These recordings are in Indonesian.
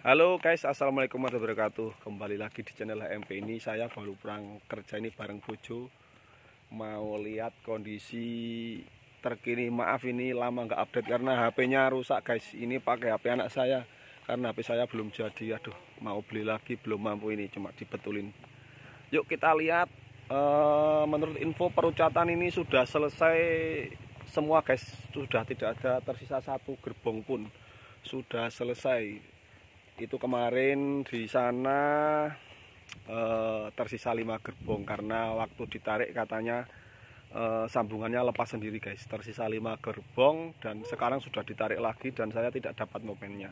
Halo guys, assalamualaikum warahmatullahi wabarakatuh. Kembali lagi di channel HMP ini. Saya baru pulang kerja ini bareng bojo. Mau lihat kondisi terkini. Maaf ini lama nggak update karena HP-nya rusak guys. Ini pakai HP anak saya karena HP saya belum jadi. Aduh, mau beli lagi belum mampu, ini cuma dibetulin. Yuk kita lihat. Menurut info perucatan ini sudah selesai semua guys. Sudah tidak ada tersisa satu gerbong pun. Sudah selesai. Itu kemarin di sana tersisa 5 gerbong karena waktu ditarik katanya sambungannya lepas sendiri guys. Tersisa 5 gerbong dan sekarang sudah ditarik lagi dan saya tidak dapat momennya.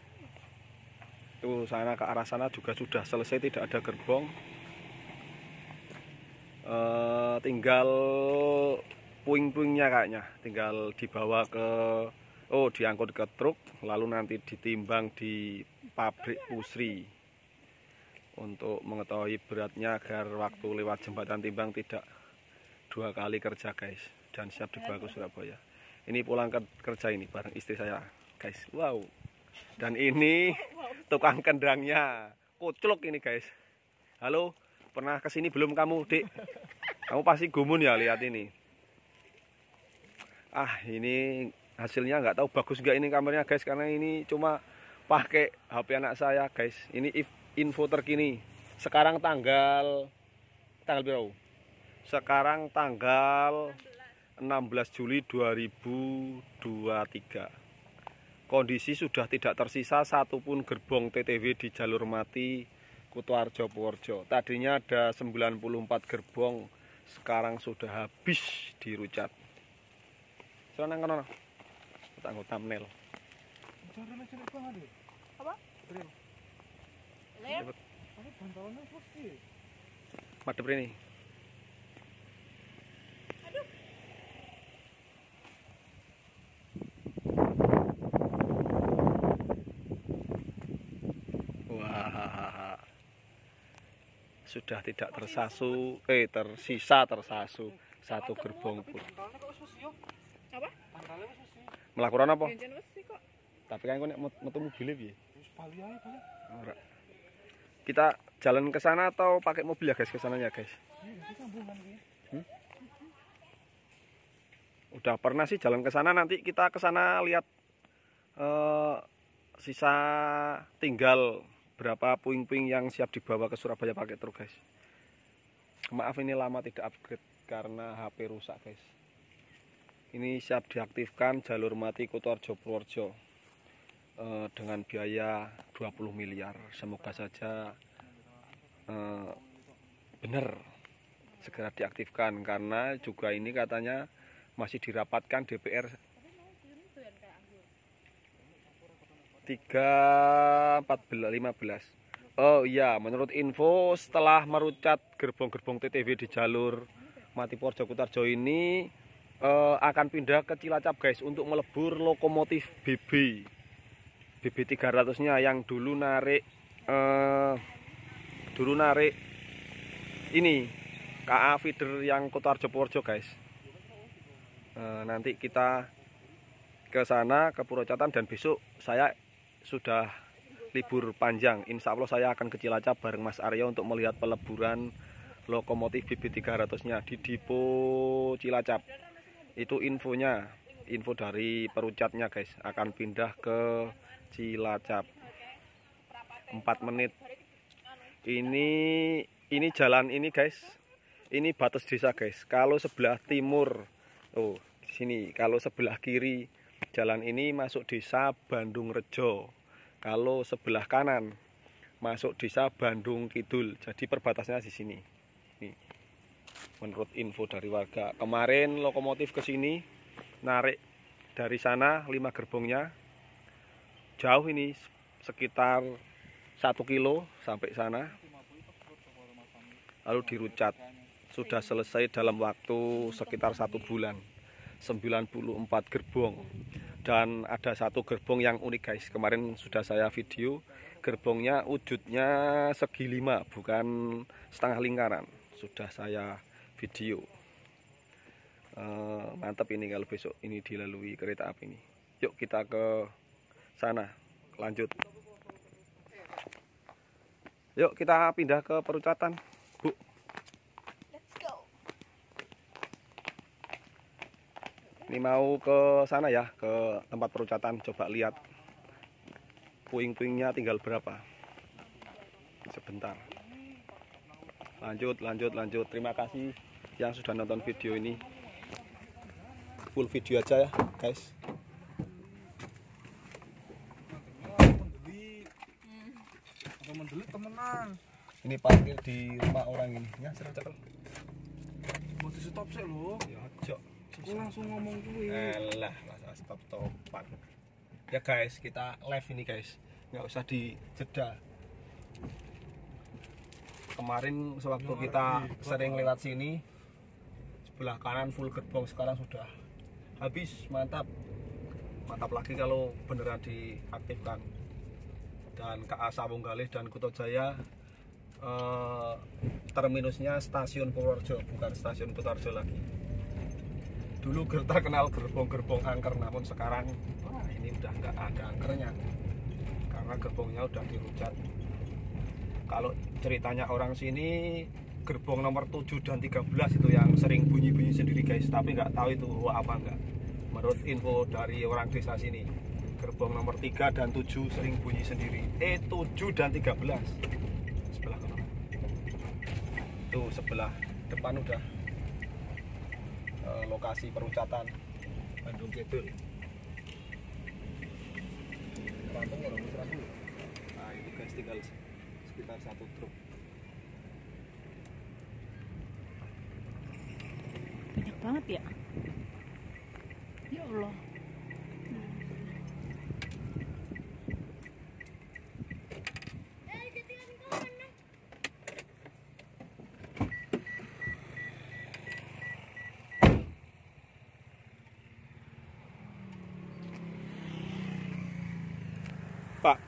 Itu sana ke arah sana juga sudah selesai, tidak ada gerbong. Tinggal puing-puingnya kayaknya, tinggal dibawa ke diangkut ke truk, lalu nanti ditimbang di pabrik pusri untuk mengetahui beratnya agar waktu lewat jembatan timbang tidak 2 kali kerja guys, dan siap dibawa ke Surabaya. Ini pulang kerja ini bareng istri saya guys. Wow, dan ini tukang kendangnya kucluk ini guys. Halo, pernah kesini belum kamu Dik? Kamu pasti gumun ya lihat ini. Ini hasilnya nggak tahu bagus nggak ini kameranya guys, karena ini cuma pakai HP anak saya guys. Ini info terkini. Sekarang tanggal berapa? Sekarang tanggal 16 Juli 2023. Kondisi sudah tidak tersisa satupun gerbong TTW di jalur mati Kutoarjo Purworejo. Tadinya ada 94 gerbong, sekarang sudah habis dirucat. Senang kan? Tangguh thumbnail. Apa? Lem? Madep ini. Aduh. Wah. Sudah tidak tersisa satu gerbong pun. Apa? Melakukan apa? Jangan wesi kok. Tapi kan kok nek metu mobil piye? Ora. Kita jalan ke sana atau pakai mobil ya guys, ke sananya guys? Udah pernah sih jalan ke sana, nanti kita ke sana lihat sisa tinggal berapa puing-puing yang siap dibawa ke Surabaya pakai truk guys. Maaf ini lama tidak upgrade karena HP rusak guys. Ini siap diaktifkan jalur mati Kutoarjo Purworejo dengan biaya 20 miliar. Semoga saja benar segera diaktifkan, karena juga ini katanya masih dirapatkan DPR 3, 14, 15. Oh iya, menurut info setelah merucat gerbong-gerbong TTW di jalur mati Purworejo Kutoarjo ini akan pindah ke Cilacap guys untuk melebur lokomotif BB 300-nya yang dulu narik ini KA feeder yang Kutoarjo Purworejo guys. Nanti kita ke sana ke Purwocatan dan besok saya sudah libur panjang. Insya Allah saya akan ke Cilacap bareng Mas Aryo untuk melihat peleburan lokomotif BB 300-nya di Depo Cilacap. Itu infonya, info dari perucatnya guys, akan pindah ke Cilacap. 4 menit. Ini jalan ini guys. Ini batas desa guys. Kalau sebelah timur, sini. Kalau sebelah kiri jalan ini masuk desa Bandung Rejo. Kalau sebelah kanan masuk desa Bandung Kidul. Jadi perbatasnya di sini. Nih. Menurut info dari warga, kemarin lokomotif ke sini narik dari sana 5 gerbongnya, jauh ini sekitar 1 kilo sampai sana, lalu dirucat. Sudah selesai dalam waktu sekitar 1 bulan, 94 gerbong. Dan ada satu gerbong yang unik guys, kemarin sudah saya video. Gerbongnya wujudnya segi 5, bukan setengah lingkaran. Sudah saya video. Mantap ini kalau besok ini dilalui kereta api ini. Yuk kita ke sana lanjut. Yuk kita pindah ke perucatan, Bu. Let's go. Ini mau ke sana ya, ke tempat perucatan. Coba lihat puing-puingnya tinggal berapa. Sebentar. Lanjut. Terima kasih yang sudah nonton video ini. Full video aja ya, guys. Mendelik temenan. Ini parkir di rumah orang ini. Ya, cekel. Mau di stop sih lo. Ya, aja. Aku langsung ngomong kuwi. Elah, masa stop-stopan. Ya guys, kita live ini guys. Nggak usah dijeda. Kemarin sewaktu kita sering lewat sini, sebelah kanan full gerbong, sekarang sudah habis. Mantap lagi kalau beneran diaktifkan. Dan KA Sawunggalih dan Kutojaya terminusnya stasiun Purworejo, bukan stasiun Kutoarjo lagi. Dulu terkenal gerbong-gerbong angker, namun sekarang ini udah nggak ada angkernya karena gerbongnya udah dirucat. Kalau ceritanya orang sini, gerbong nomor 7 dan 13 itu yang sering bunyi-bunyi sendiri guys, tapi nggak tahu itu apa enggak. Menurut info dari orang desa sini, gerbong nomor 3 dan 7 sering bunyi sendiri. 7 dan 13 sebelah kanan. Tuh sebelah depan udah lokasi perucatan Bandung Kidul. Rampung orang Rampung. Nah itu guys, tinggal sekitar 1 truk. Banyak banget ya. Ya Allah. Pak,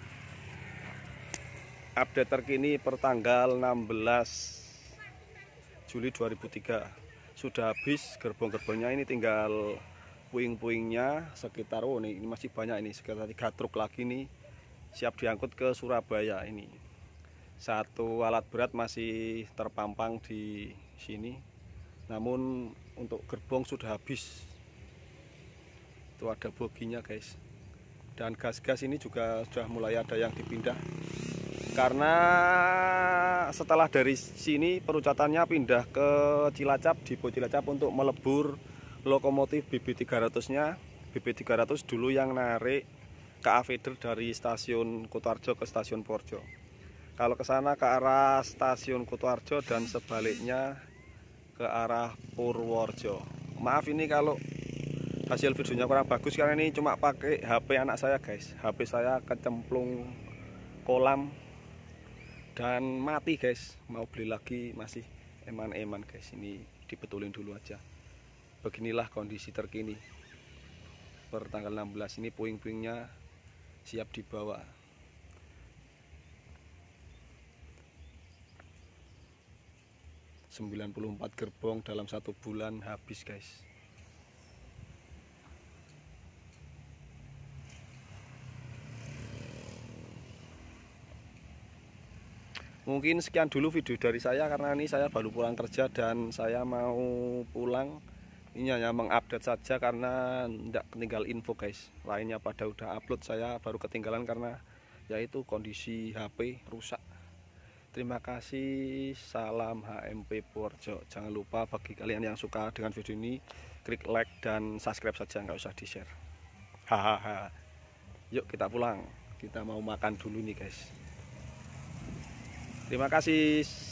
update terkini pertanggal 16 Juli 2003 sudah habis gerbong-gerbongnya. Ini tinggal puing-puingnya sekitar, oh ini masih banyak, ini sekitar 3 truk lagi nih siap diangkut ke Surabaya. Ini satu alat berat masih terpampang di sini, namun untuk gerbong sudah habis. Itu ada boginya guys. Dan gas-gas ini juga sudah mulai ada yang dipindah, karena setelah dari sini perucatannya pindah ke Cilacap, Depo Cilacap, untuk melebur lokomotif BB300 nya. BB300 dulu yang narik KA feeder dari stasiun Kutoarjo ke stasiun Purworejo. Kalau ke sana ke arah stasiun Kutoarjo dan sebaliknya ke arah Purworejo. Maaf ini kalau hasil videonya kurang bagus karena ini cuma pakai HP anak saya guys. HP saya kecemplung kolam dan mati guys. Mau beli lagi masih eman-eman guys. Ini dibetulin dulu aja. Beginilah kondisi terkini per tanggal 16. Ini puing-puingnya siap dibawa. ...94 gerbong dalam 1 bulan habis guys. Mungkin sekian dulu video dari saya, karena ini saya baru pulang kerja dan saya mau pulang. Ini hanya mengupdate saja karena tidak ketinggal info guys. Lainnya pada udah upload, saya baru ketinggalan karena yaitu kondisi HP rusak. Terima kasih, salam HMP Purworejo. Jangan lupa bagi kalian yang suka dengan video ini, klik like dan subscribe saja, nggak usah di share. Hahaha. Yuk kita pulang, kita mau makan dulu nih guys. Terima kasih.